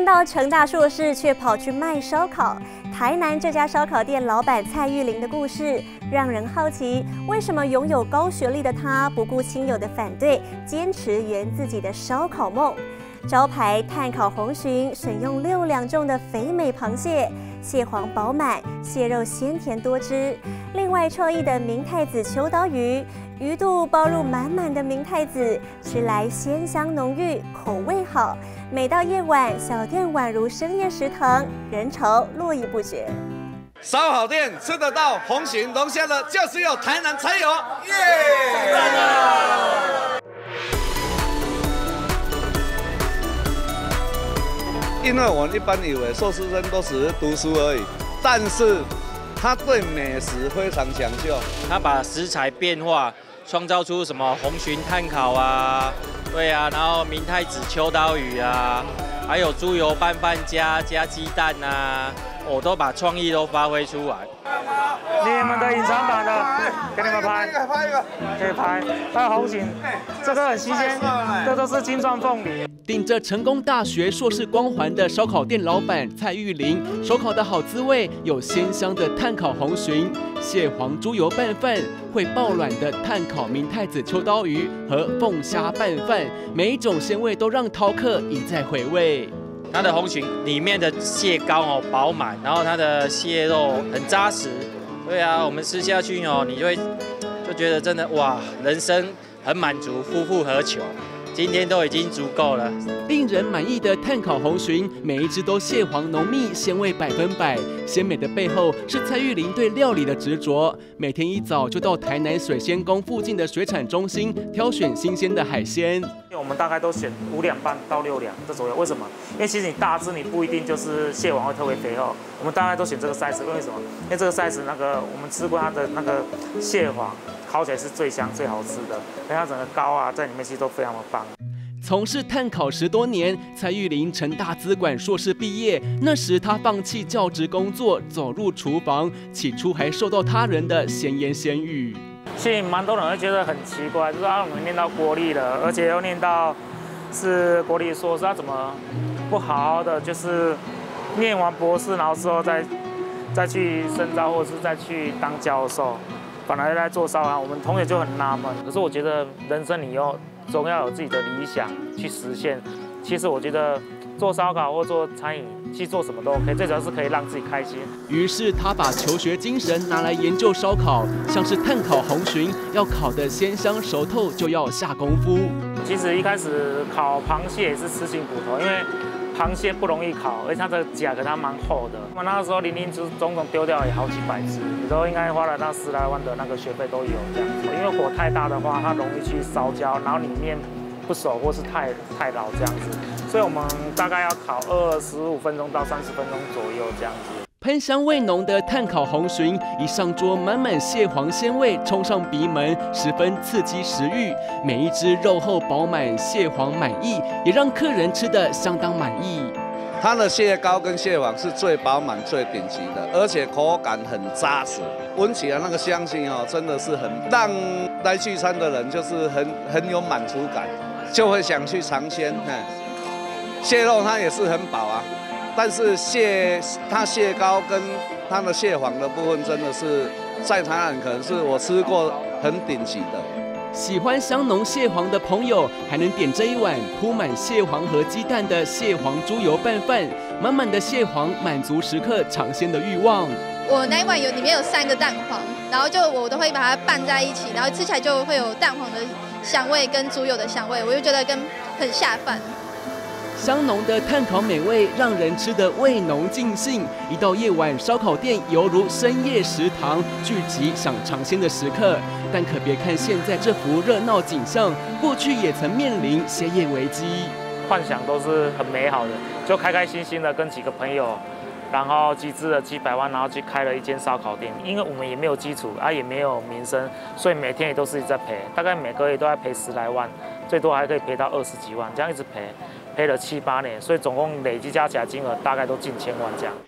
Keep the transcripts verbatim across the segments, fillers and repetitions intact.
念到成大硕士，却跑去卖烧烤。台南这家烧烤店老板蔡玉玲的故事，让人好奇，为什么拥有高学历的她不顾亲友的反对，坚持圆自己的烧烤梦？招牌炭烤红鲟选用六两重的肥美螃蟹，蟹黄饱满，蟹肉鲜甜多汁。另外创意的明太子秋刀鱼，鱼肚包入满满的明太子，吃来鲜香浓郁，口味好。每到夜晚，小店宛如深夜食堂，人潮络绎不绝。 烧烤店吃得到红鲟龙虾的，就只有台南才有，耶！赞啊！因为我一般以为硕士生都只是读书而已，但是他对美食非常讲究， 他把食材变化，创造出什么红鲟炭烤啊，对啊，然后明太子秋刀鱼啊，还有猪油拌饭加加鸡蛋啊，我都把创意都发挥出来。 你们的隐藏版的，给你们拍， 拍一个， 可以拍。还有红鲟，这个很新鲜，这都是金钻凤梨。 顶着成功大学硕士光环的烧烤店老板蔡玉玲，手烤的好滋味有鲜香的炭烤红鲟、蟹黄猪油拌饭，会爆卵的炭烤明太子秋刀鱼和凤虾拌饭，每一种鲜味都让饕客一再回味。 它的红鲟里面的蟹膏哦饱满，然后它的蟹肉很扎实。对啊，我们吃下去哦，你就会就觉得真的哇，人生很满足，夫复何求？今天都已经足够了。 令人满意的炭烤红鲟，每一只都蟹黄浓密，鲜味百分百。鲜美的背后是蔡玉玲对料理的执着。每天一早就到台南水仙宫附近的水产中心挑选新鲜的海鲜。 我们大概都选五两半到六两这左右。为什么？因为其实你大只，你不一定就是蟹黄会特别肥厚。我们大概都选这个 size， 为什么？因为这个 size 那个我们吃过它的那个蟹黄。烤起来是最香最好吃的，而它整个膏啊在里面其实都非常的棒。 从事炭烤十多年，蔡玉玲成大资管硕士毕业，那时她放弃教职工作，走入厨房，起初还受到他人的闲言闲语。 其实蛮多人会觉得很奇怪，就是啊，我们念到国立了，而且又念到是国立硕士，他怎么不好好的就是念完博士，然后之后再再去深造，或者是再去当教授？本来在做烧烤，我们同学就很纳闷。可是我觉得人生你要总要有自己的理想去实现。其实我觉得做烧烤或做餐饮，去做什么都 OK， 最主要是可以让自己开心。 于是他把求学精神拿来研究烧烤，像是炭烤红鲟，要烤得鲜香熟透就要下功夫。 其实一开始烤螃蟹也是吃尽苦头，因为螃蟹不容易烤，而且它的甲壳它蛮厚的。我那个时候零零总总丢掉也好几百只，你都应该花了那十来万的那个学费都有这样子。因为火太大的话，它容易去烧焦，然后里面不熟或是太太老这样子。所以我们大概要烤二十五分钟到三十分钟左右这样子。 喷香味浓的炭烤红鲟，一上桌满满蟹黄鲜味冲上鼻门，十分刺激食欲。每一只肉厚饱满，蟹黄满溢，也让客人吃得相当满意。 它的蟹膏跟蟹黄是最饱满、最顶级的，而且口感很扎实，闻起来那个香气哦，真的是很让来聚餐的人就是很很有满足感，就会想去尝鲜。蟹肉它也是很饱啊。但是蟹，它蟹膏跟它的蟹黄的部分，真的是在台南可能是我吃过很顶级的。 喜欢香浓蟹黄的朋友，还能点这一碗铺满蟹黄和鸡蛋的蟹黄猪油拌饭，满满的蟹黄满足食客尝鲜的欲望。 我那一碗有里面有三个蛋黄，然后就我都会把它拌在一起，然后吃起来就会有蛋黄的香味跟猪油的香味，我就觉得跟很下饭。 香浓的炭烤美味让人吃得味浓尽兴，一到夜晚，烧烤店犹如深夜食堂，聚集想尝鲜的食客。但可别看现在这幅热闹景象，过去也曾面临歇业危机。 幻想都是很美好的，就开开心心的跟几个朋友，然后集资了几百万，然后去开了一间烧烤店。因为我们也没有基础啊，也没有名声，所以每天也都是在赔，大概每个月都在赔十来万，最多还可以赔到二十几万，这样一直赔。赔了七八年，所以总共累计加起来金额大概都近千万这样。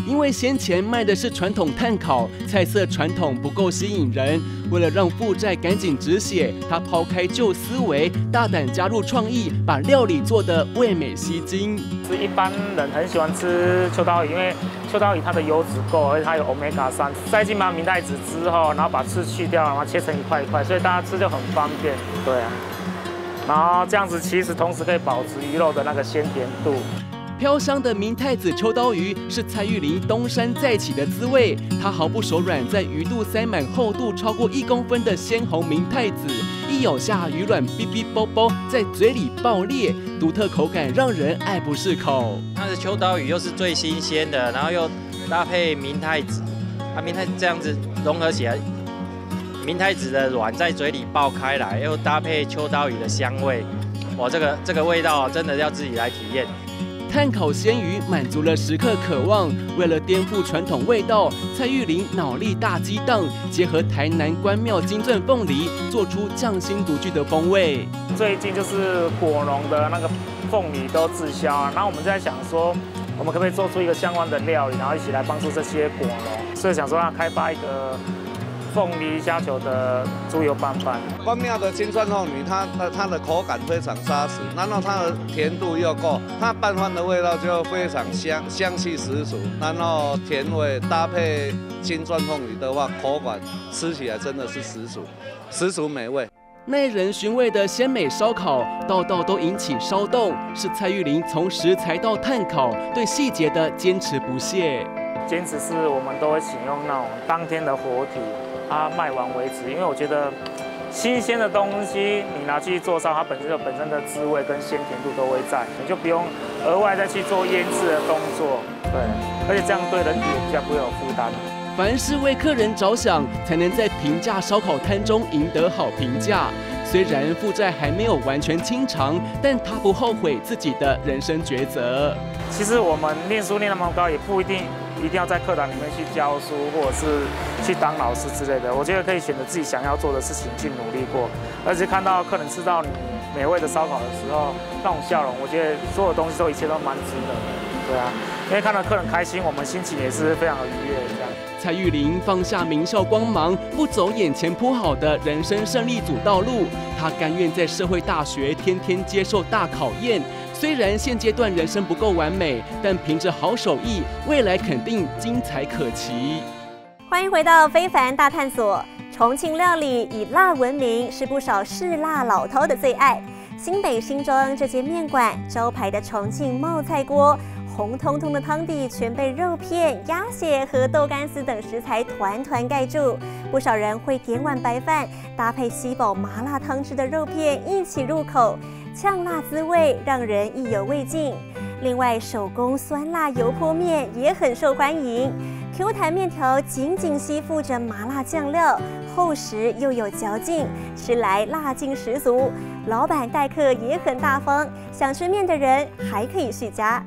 因为先前卖的是传统炭烤，菜色传统不够吸引人。为了让负债赶紧止血，他抛开旧思维，大胆加入创意，把料理做得味美吸睛。 是一般人很喜欢吃秋刀鱼，因为秋刀鱼它的油脂够，而且它有 omega 三。塞进把明太子之后，然后把刺去掉，然后切成一块一块，所以大家吃就很方便。对啊，然后这样子其实同时可以保持鱼肉的那个鲜甜度。 飘香的明太子秋刀鱼是蔡玉玲东山再起的滋味，她毫不手软，在鱼肚塞满厚度超过一公分的鲜红明太子，一咬下鱼卵哔哔啵啵，在嘴里爆裂，独特口感让人爱不释口。 它的秋刀鱼又是最新鲜的，然后又搭配明太子，啊，明太子这样子融合起来，明太子的卵在嘴里爆开来，又搭配秋刀鱼的香味，哇，这个这个味道真的要自己来体验。 炭烤鲜鱼满足了食客渴望，为了颠覆传统味道，蔡玉玲脑力大激荡，结合台南关庙金钻凤梨，做出匠心独具的风味。 最近就是果农的那个凤梨都滞销啊，然后我们在想说，我们可不可以做出一个相关的料理，然后一起来帮助这些果农，所以想说要开发一个凤梨虾球的猪油拌饭。 关庙的金钻凤梨，它的它的口感非常扎实，然后它的甜度又够，它拌饭的味道就非常香，香气十足，然后甜味搭配金钻凤梨的话，口感吃起来真的是十足，十足美味。 耐人寻味的鲜美烧烤，道道都引起骚动，是蔡玉玲从食材到炭烤对细节的坚持不懈。 坚持是我们都会请用那种当天的活体。啊，卖完为止，因为我觉得新鲜的东西你拿去做烧，它本身就本身的滋味跟鲜甜度都会在，你就不用额外再去做腌制的动作，对，而且这样对人体也比较不会有负担。 凡是为客人着想，才能在平价烧烤摊中赢得好评价。虽然负债还没有完全清偿，但他不后悔自己的人生抉择。 其实我们念书念那么高，也不一定。一定要在课堂里面去教书，或者是去当老师之类的。我觉得可以选择自己想要做的事情去努力过，而且看到客人吃到你美味的烧烤的时候，那种笑容，我觉得所有东西都一切都蛮值得的。对啊，因为看到客人开心，我们心情也是非常的愉悦。这样。 蔡玉玲放下名校光芒，不走眼前铺好的人生胜利组道路，她甘愿在社会大学天天接受大考验。虽然现阶段人生不够完美，但凭着好手艺，未来肯定精彩可期。 欢迎回到非凡大探索。重庆料理以辣闻名，是不少嗜辣老饕的最爱。新北新庄这间面馆招牌的重庆冒菜锅，红彤彤的汤底全被肉片、鸭血和豆干丝等食材团团盖住。不少人会点碗白饭，搭配吸饱麻辣汤汁的肉片一起入口。呛辣滋味让人意犹未尽。另外，手工酸辣油泼面也很受欢迎。Q 弹面条紧紧吸附着麻辣酱料，厚实又有嚼劲，吃来辣劲十足。老板待客也很大方，想吃面的人还可以续加。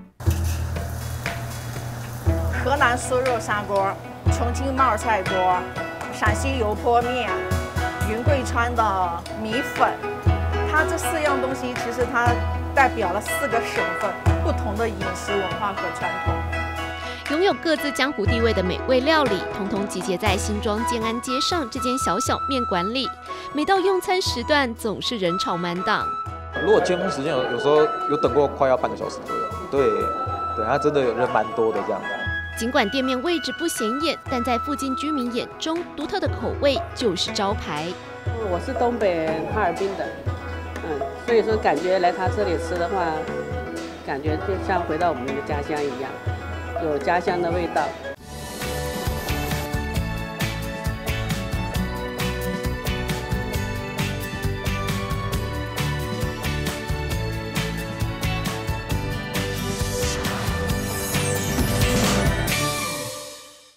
河南酥肉砂锅、重庆冒菜锅、陕西油泼面、云贵川的米粉。它这四样东西，其实它代表了四个省份不同的饮食文化和传统， 拥有各自江湖地位的美味料理，统统集结在新庄建安街上这间小小面馆里。每到用餐时段，总是人潮满档。 如果尖峰时间有有时候有等过快要半个小时左右，对，对，它真的有人蛮多的这样的。 尽管店面位置不显眼，但在附近居民眼中，独特的口味就是招牌。 我是东北人，哈尔滨的。嗯，所以说感觉来他这里吃的话，感觉就像回到我们的家乡一样，有家乡的味道。